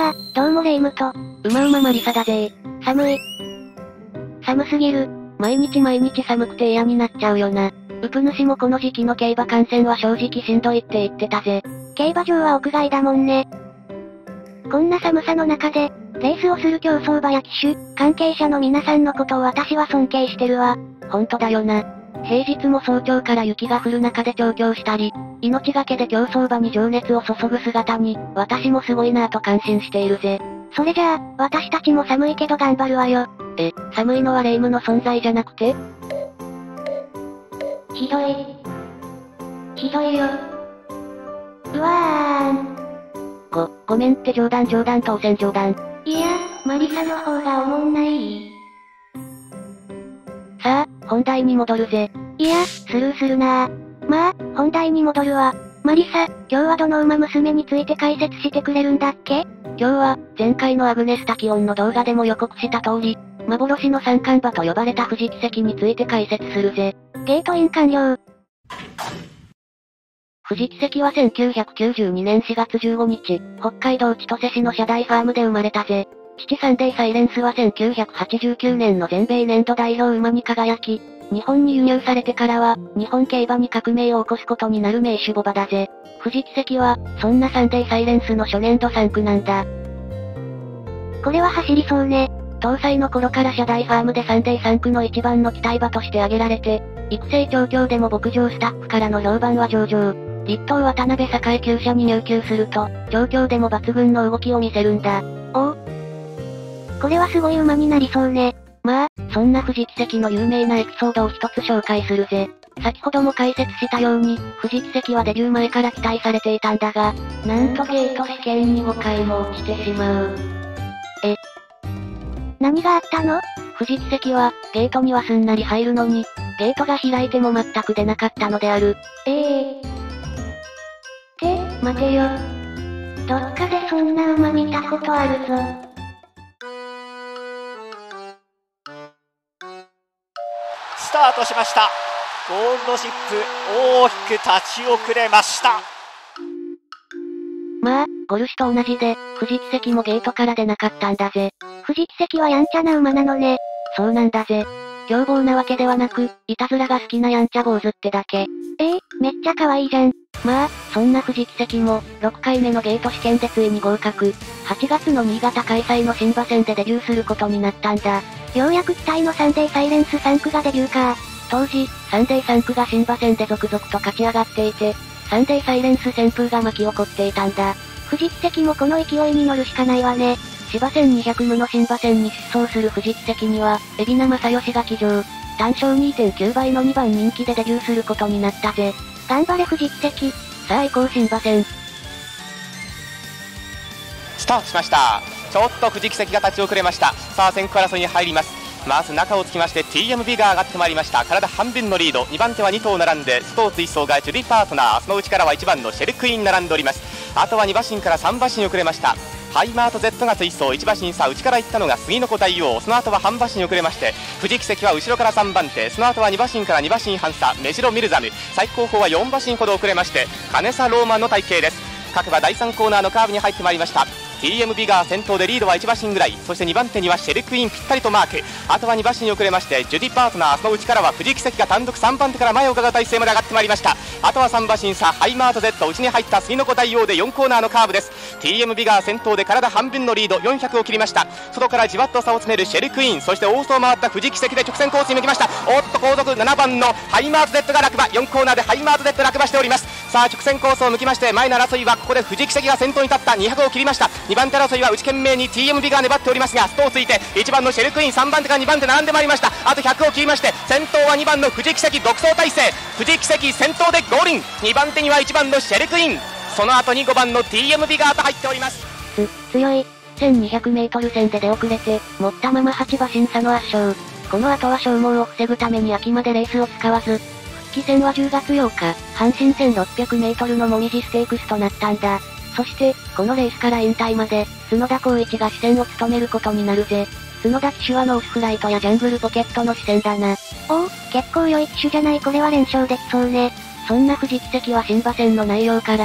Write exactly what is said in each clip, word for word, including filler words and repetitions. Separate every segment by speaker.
Speaker 1: やー、どうもレ夢ムと。
Speaker 2: うまうまマリサだぜー。
Speaker 1: 寒い。寒すぎる。
Speaker 2: 毎日毎日寒くて嫌になっちゃうよな。うぷ主もこの時期の競馬観戦は正直しんどいって言ってたぜ。
Speaker 1: 競馬場は屋外だもんね。こんな寒さの中で、レースをする競走馬や騎手、関係者の皆さんのことを私は尊敬してるわ。
Speaker 2: ほんとだよな。平日も早朝から雪が降る中で調教したり、命がけで競走馬に情熱を注ぐ姿に、私もすごいなぁと感心しているぜ。
Speaker 1: それじゃあ、私たちも寒いけど頑張るわよ。
Speaker 2: え、寒いのはレ夢ムの存在じゃなくて？
Speaker 1: ひどい。ひどいよ。うわーん。
Speaker 2: ご、ごめんって冗談冗談当然冗談。
Speaker 1: いや、マリサの方がおもんない。
Speaker 2: さあ、本題に戻るぜ。
Speaker 1: いや、スルーするなぁ。まあ、本題に戻るわ。マリサ、今日はどの馬娘について解説してくれるんだっけ？
Speaker 2: 今日は、前回のアグネスタキオンの動画でも予告した通り、幻の三冠馬と呼ばれた富士奇跡について解説するぜ。
Speaker 1: ゲートイン完了。
Speaker 2: 富士奇跡はせんきゅうひゃくきゅうじゅうにねんしがつじゅうごにち、北海道千歳市の社大ファームで生まれたぜ。父サンデーサイレンスはせんきゅうひゃくはちじゅうきゅうねんの全米年度代表馬に輝き、日本に輸入されてからは、日本競馬に革命を起こすことになる名手牡馬だぜ。富士奇跡は、そんなサンデーサイレンスの初年度さん区なんだ。
Speaker 1: これは走りそうね。
Speaker 2: 搭載の頃から社大ファームでサンデーさん区の一番の期待馬として挙げられて、育成調教でも牧場スタッフからの評判は上々。立東渡辺栄厩舎に入厩すると、調教でも抜群の動きを見せるんだ。
Speaker 1: おお。これはすごい馬になりそうね。
Speaker 2: まあ、そんな富士奇跡の有名なエピソードを一つ紹介するぜ。先ほども解説したように、富士奇跡はデビュー前から期待されていたんだが、なんとゲート試験にごかいも落ちてしまう。え？
Speaker 1: 何があったの？
Speaker 2: 富士奇跡は、ゲートにはすんなり入るのに、ゲートが開いても全く出なかったのである。
Speaker 1: ええー。って、待てよ。どっかでそんな馬見たことあるぞ。
Speaker 3: スタートしました。ゴールドシップ、大きく立ち遅れました。
Speaker 2: まあ、ゴルシュと同じで、富士奇跡もゲートから出なかったんだぜ。
Speaker 1: 富士奇跡はやんちゃな馬なのね。
Speaker 2: そうなんだぜ。凶暴なわけではなく、いたずらが好きなやんちゃ坊主ってだけ。
Speaker 1: えー、めっちゃ可愛いじゃん。
Speaker 2: まあ、そんな富士奇跡も、ろっかいめのゲート試験でついに合格。はちがつの新潟開催の新馬戦でデビューすることになったんだ。
Speaker 1: ようやく期待のサンデーサイレンスさん区がデビューか。
Speaker 2: 当時、サンデーさん区が新馬戦で続々と勝ち上がっていて、サンデーサイレンス旋風が巻き起こっていたんだ。
Speaker 1: 富士奇跡もこの勢いに乗るしかないわね。
Speaker 2: 芝せんにひゃくむの新馬戦に出走する富士奇跡には、海老名正義が騎乗。単勝 にてんきゅう 倍のにばん人気でデビューすることになったぜ。
Speaker 1: 頑張れ富士奇跡。
Speaker 2: さあ行こう新馬戦。
Speaker 4: スタートしました。ちょっと富士奇跡が立ち遅れました。さあ先行争いに入ります。まず中をつきまして ティーエム ビが上がってまいりました。体半分のリード、にばん手はに頭並んでスポーツいっそうがジュディパートナー、その内からはいちばんのシェルクイーン並んでおります。あとはに馬身からさん馬身遅れました。ハイマート Z が追走、いち馬身差、内から行ったのが杉の子大王、その後は半馬身遅れまして、富士奇跡は後ろからさんばん手、その後はに馬身からに馬身半差、メジロミルザム、最後方はよん馬身ほど遅れまして、カネサローマンの体型です。各馬だいさんコーナーのカーブに入ってまいりました。ティーエム ビガー先頭でリードはいち馬身ぐらい、そしてにばん手にはシェルクイーンぴったりとマーク、あとはに馬身遅れましてジュディパートナー、その内からは富士奇跡が単独さんばん手から前を伺う体勢まで上がってまいりました。あとはさん馬身差、ハイマート Z 内に入った杉の子大王でよんコーナーのカーブです。 ティーエム ビガー先頭で体半分のリードよんひゃくを切りました。外からじわっと差を詰めるシェルクイーン、そして大外を回った富士奇跡で直線コースに向きました。おっと後続ななばんのハイマート Z が落馬、よんコーナーでハイマート Z 落馬しております。さあ直線コースを向きまして、前の争いはここで富士奇跡が先頭に立った。にひゃくを切りました。にばん手争いは内懸命に ティーエム ビが粘っておりますが、ストをついていちばんのシェルクイーン、さんばん手からにばん手並んでまいりました。あとひゃくを切りまして、先頭はにばんの富士奇跡独走体制。富士奇跡先頭でゴールイン、にばん手にはいちばんのシェルクイーン、その後にごばんの ティーエム ビガーと入っております。
Speaker 2: つ、強い。せんにひゃくメートル戦で出遅れて、持ったままはち馬身差の圧勝。この後は消耗を防ぐために秋までレースを使わず、復帰戦はじゅうがつようか、阪神せんろっぴゃくメートルのもみじステークスとなったんだ。そして、このレースから引退まで、角田光一が視線を務めることになるぜ。角田騎手はノースフライトやジャングルポケットの視線だな。
Speaker 1: おお、結構良い騎手じゃない。これは連勝できそうね。
Speaker 2: そんな富士奇跡は新馬戦の内容から、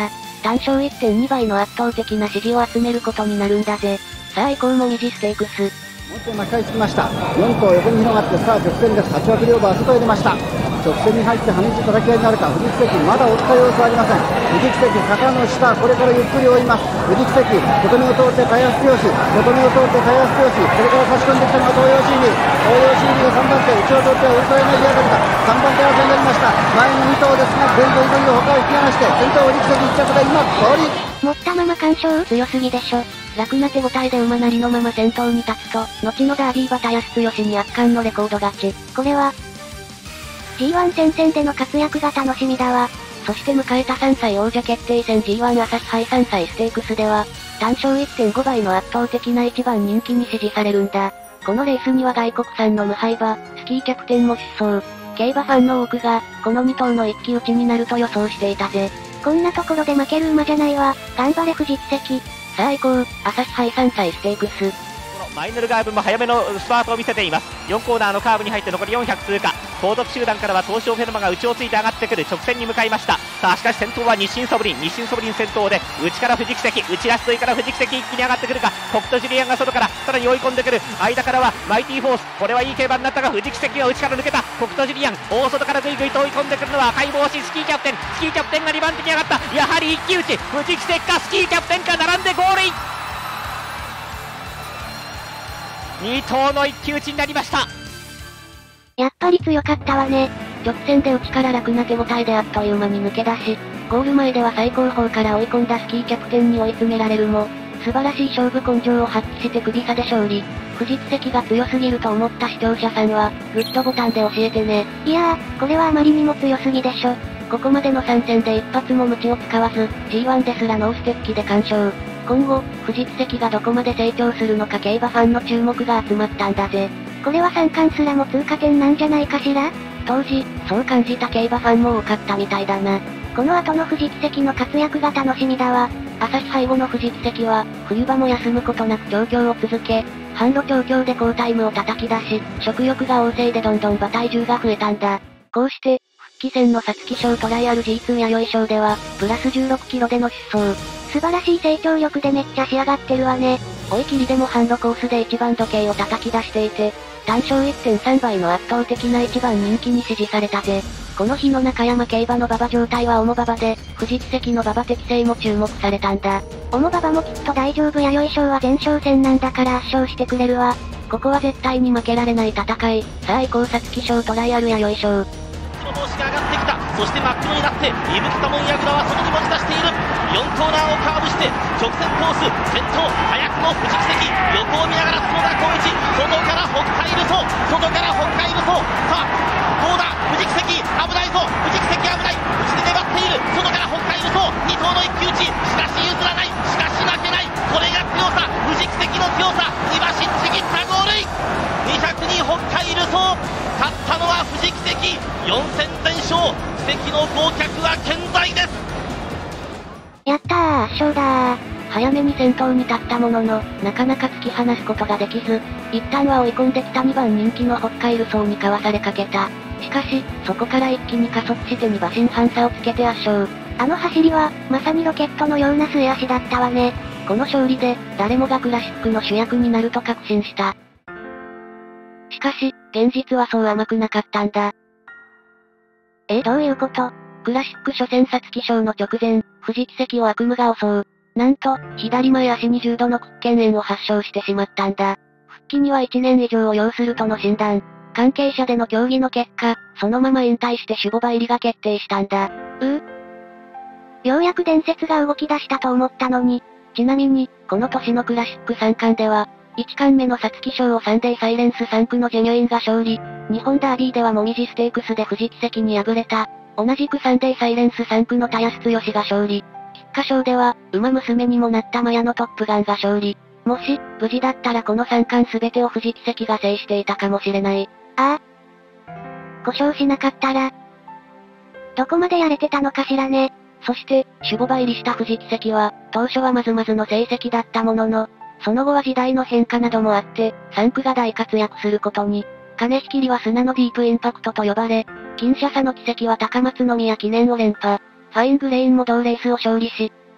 Speaker 2: 単勝 いってんに 倍の圧倒的な支持を集めることになるんだぜ。さあ以降もみじステークス。
Speaker 5: もう一度巻き返しつきました。よん頭横に広がってさあ直線です。はち枠両馬は外へ出ました。直線に入って激しい叩き合いになるか。藤木関まだ追った様子はありません。藤木関坂の下これからゆっくり追います。藤木関琴音を通って田安剛、琴音を通って田安剛、それから差し込んできたのは東洋シービー、東洋シービーがさんばん手、内を通ってはウルトラエナジーあたりか。さんばん手争いになりました。前にに頭ですが全土井戸を他を引き離して先頭藤木関いっ着で今通り
Speaker 1: 持ったまま完勝。
Speaker 2: 強すぎでしょ。楽な手応えで馬なりのまま先頭に立つと、後のダービー馬田安剛に圧巻のレコード勝ち。
Speaker 1: これは、ジーワン 戦線での活躍が楽しみだわ。
Speaker 2: そして迎えたさんさい王者決定戦 ジーワン 朝日杯さんさいステークスでは、単勝 いってんご 倍の圧倒的ないちばん人気に支持されるんだ。このレースには外国産の無敗馬、スキーキャプテンも出走。競馬ファンの多くが、このに頭の一騎打ちになると予想していたぜ。
Speaker 1: こんなところで負ける馬じゃないわ。頑張れ藤木関。
Speaker 2: さあ行こう、朝日杯さんさいステークス。
Speaker 3: マイネルガーブも早めのスパートを見せています。よんコーナーのカーブに入って残りよんひゃく通過。後続集団からは東証フェルマが内をついて上がってくる直線に向かいました。さあしかし先頭は日清ソブリン、日清ソブリン先頭で内から藤木関、内ラストイから藤木関一気に上がってくるか。北斗ジュリアンが外からさらに追い込んでくる。間からはマイティフォース、これはいい競馬になったが藤木関が内から抜けた。北斗ジュリアン大外からぐいぐいと追い込んでくるのは赤い帽子スキーキャプテン、スキーキャプテンがにばん手に上がった。やはり一騎打ち、藤木関かスキーキャプテンか並んでゴールイン。に頭の一騎打ちになりました。
Speaker 1: やっぱり強かったわね。
Speaker 2: 直線で内から楽な手応えであっという間に抜け出し、ゴール前では最後方から追い込んだスキーキャプテンに追い詰められるも、素晴らしい勝負根性を発揮して首差で勝利。藤木関が強すぎると思った視聴者さんは、グッドボタンで教えてね。
Speaker 1: いやー、これはあまりにも強すぎでしょ。
Speaker 2: ここまでのさん戦で一発も鞭を使わず、ジーワン ですらノーステッキで完勝。今後、藤木関がどこまで成長するのか競馬ファンの注目が集まったんだぜ。
Speaker 1: これは三冠すらも通過点なんじゃないかしら？
Speaker 2: 当時、そう感じた競馬ファンも多かったみたいだな。
Speaker 1: この後の藤木関の活躍が楽しみだわ。
Speaker 2: 朝日杯後の藤木関は、冬場も休むことなく調教を続け、販路調教で好タイムを叩き出し、食欲が旺盛でどんどん馬体重が増えたんだ。こうして、復帰戦の皐月賞トライアル ジーツー 弥生賞では、プラスじゅうろくキロでの出走。
Speaker 1: 素晴らしい成長力でめっちゃ仕上がってるわね。
Speaker 2: 追い切りでも販路コースで一番時計を叩き出していて、単勝 いってんさん 倍の圧倒的な一番人気に支持されたぜ。この日の中山競馬の馬場状態は重馬場で、藤木関の馬場適性も注目されたんだ。
Speaker 1: 重馬場もきっと大丈夫。弥生賞は前哨戦なんだから圧勝してくれるわ。
Speaker 2: ここは絶対に負けられない戦い。さあ行こう皐月賞トライアル弥生賞。
Speaker 3: その帽子が上がってきた。そして真っ黒になって、伊吹多門櫓は外に持ち出している。よんコーナーをカーブして直線コース先頭早くも藤木関、横を見ながら角田光一、外から北海ルソー、外から北海ルソー。さあどうだ藤木関、危ないぞ藤木関、危ない。内で粘っている。外から北海ルソー、に頭の一騎打ち。しかし譲らない、しかし負けない。これが強さ、藤木関の強さ。に馬身ちぎったゴールイン。にひゃくに北海ルソー、勝ったのは藤木関。よん戦全勝、奇跡の豪脚は健在です。
Speaker 1: やったー、圧勝だー。
Speaker 2: 早めに先頭に立ったものの、なかなか突き放すことができず、一旦は追い込んできたにばん人気の北海ルソーにかわされかけた。しかし、そこから一気に加速してに馬身半差をつけて圧勝。
Speaker 1: あの走りは、まさにロケットのような末足だったわね。
Speaker 2: この勝利で、誰もがクラシックの主役になると確信した。しかし、現実はそう甘くなかったんだ。
Speaker 1: え、どういうこと？
Speaker 2: クラシック初戦皐月賞の直前、藤木関を悪夢が襲う。なんと、左前足に重度の屈腱炎を発症してしまったんだ。復帰にはいちねん以上を要するとの診断。関係者での協議の結果、そのまま引退して守護馬入りが決定したんだ。
Speaker 1: うぅ。ようやく伝説が動き出したと思ったのに。
Speaker 2: ちなみに、この年のクラシックさん冠では、いち冠目の皐月賞をサンデーサイレンスさん区のジェニュインが勝利。日本ダービーではもみじステークスで藤木関に敗れた。同じくサンデーサイレンスさん区の田安剛が勝利。菊花賞では、馬娘にもなったマヤのトップガンが勝利。もし、無事だったらこのさん冠すべてを藤木関が制していたかもしれない。
Speaker 1: ああ。故障しなかったら、どこまでやれてたのかしらね。
Speaker 2: そして、守護馬入りした藤木関は、当初はまずまずの成績だったものの、その後は時代の変化などもあって、さん区が大活躍することに。金引きりは砂のディープインパクトと呼ばれ、金車差の奇跡は高松宮記念を連覇。ファイングレインも同レースを勝利し、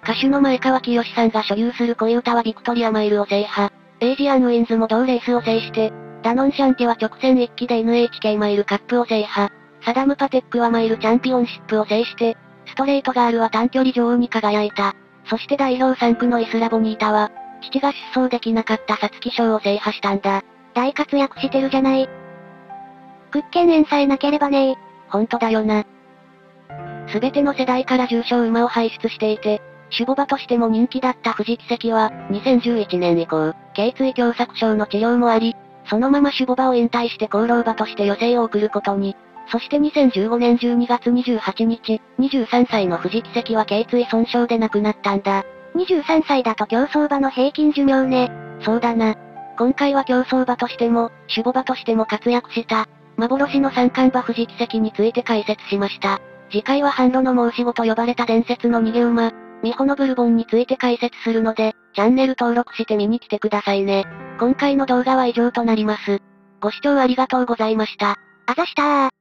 Speaker 2: 歌手の前川清さんが所有する恋歌はビクトリアマイルを制覇。エイジアンウィンズも同レースを制して、ダノンシャンティは直線一騎で エヌエイチケー マイルカップを制覇。サダムパテックはマイルチャンピオンシップを制して、ストレートガールは短距離女王に輝いた。そして代表さん区のイスラボニータは、父が出走できなかった皐月賞を制覇したんだ。
Speaker 1: 大活躍してるじゃない。屈腱炎さえなければねー。
Speaker 2: ほんとだよな。すべての世代から重賞馬を輩出していて、種牡馬としても人気だった富士奇跡は、にせんじゅういちねん以降、頸椎狭窄症の治療もあり、そのまま種牡馬を引退して功労馬として余生を送ることに。そしてにせんじゅうごねんじゅうにがつにじゅうはちにち、にじゅうさんさいの富士奇跡は頸椎損傷で亡くなったんだ。
Speaker 1: にじゅうさんさいだと競走馬の平均寿命ね。
Speaker 2: そうだな。今回は競走馬としても、種牡馬としても活躍した、幻の三冠馬富士奇跡について解説しました。次回は販路の申し子と呼ばれた伝説の逃げ馬、美穂のブルボンについて解説するので、チャンネル登録して見に来てくださいね。今回の動画は以上となります。ご視聴ありがとうございました。
Speaker 1: あざしたー。